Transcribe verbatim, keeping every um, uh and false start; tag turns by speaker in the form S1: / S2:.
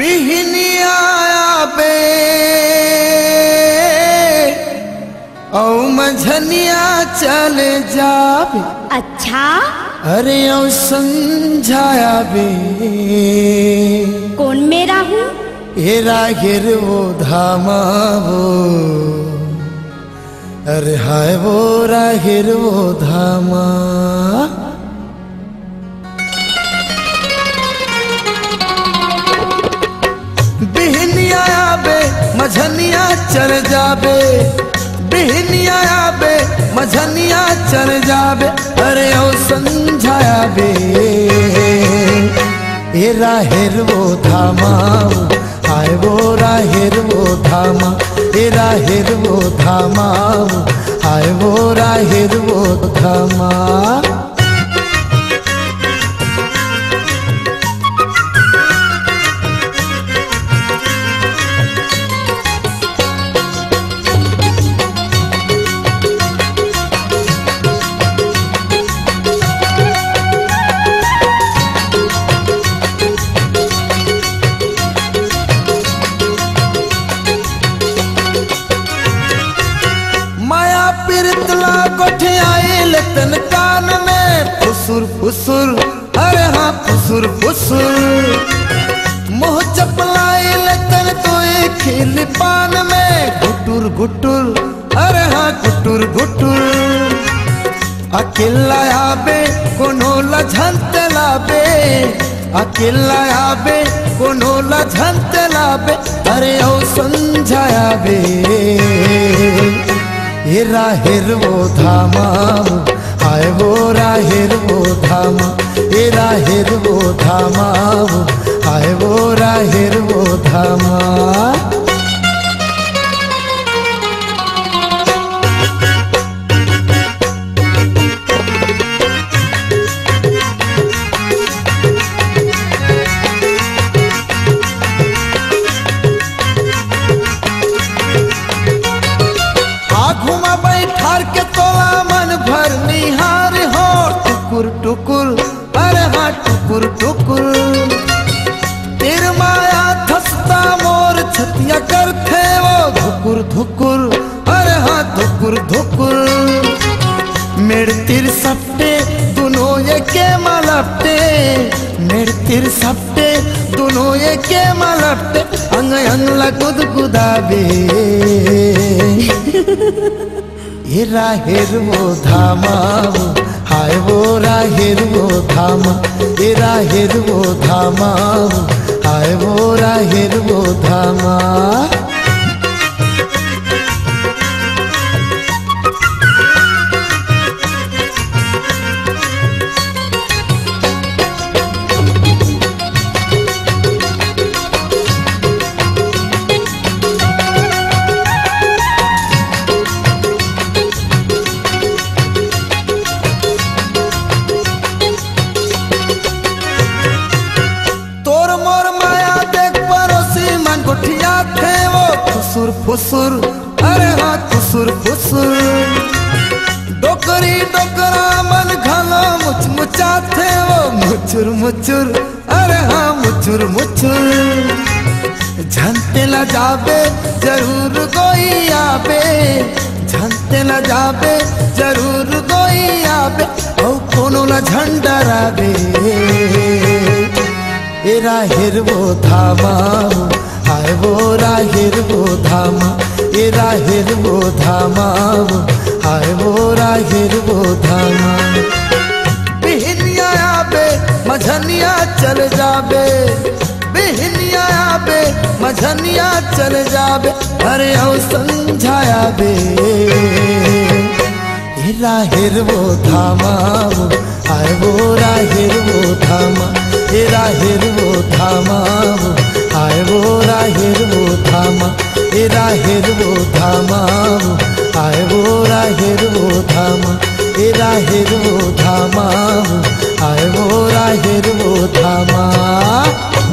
S1: बिहनिया बे औ मझनिया चले जाबे।
S2: अच्छा
S1: अरे औ समझाया बे
S2: कौन मेरा हूँ?
S1: हेरा गिर वो धामा वो, अरे हाय वो राहिर वो धामा। बिहनिया बे मझनिया चल जाबे, बिहनिया बे मझनिया चल जाबे। अरे ओ समझाया बे ए राहिर वो धामा, हाय वो राहिर वो धामा, ए राहिर वो धामा, हाय वो राहिर वो धामा। गोठियाई तन कान में फुसुर फुसुर, अरे हाँ फुसुर फुसुर। मुँह चपलाई तन तो खिल पान में घुटुर घुटुर, अरे हाँ घुटुर घुटुर। अकेला आबे कोनो लझंत लाबे, अकेला आबे कोनो लझंत लाबे। अरे ओ समझाया बे ये राहिर वो धामा, हाय वो राहिर वो धामा, ये राहिर वो धामा, हाय वो राहिर वो धामा। के तोला मन भर निहार हो टुकुर टुकुर, अरे हाँ टुकुर टुकुर। तेर माया धसता मोर छतिया करते वो धुकुर धुकुर, अरे हाँ धुकुर धुकुर। मेड़ तिर सपटे दोनों ये के मलपटे, मेड़ तिर सपटे दोनों ये के मलपटे। अंग अंग लगुद गुदाबे ये राहिर वो धामा, हाय वो राहिर वो धामा, ये राहिर वो धामा, हाय वो राहिर वो धामा। फुसुर फुसुर, अरे हाँ फुसुर फुसुर। डोकरी डोकरा मन घना मुच मुचाथे वो मुचुर मुचुर, अरे हाँ मुचुर मुचुर। झंते न जाबे जरूर कोई आबे, झंते न जाबे जरूर कोई आबे। ओ कोनो न झंडराबे ए राहिर वो धामा, हाय वो राहिर वो धामा, ये राहिर वो धामा, हाय वो राहिर वो धामा। बिहनिया बे मझनिया चल जाबे, बिहनिया बे मझनिया चल जाबे। अरे ओ समझाया बे ये राहिर वो धामा, हाय वो राहिर वो धामा, ये राहिर वो धामा, हाय वो राहिर वो धामा, ये राहिर वो धामा, हाय वो राहिर वो धामा, ये राहिर वो धामा, हाय वो राहिर वो धामा।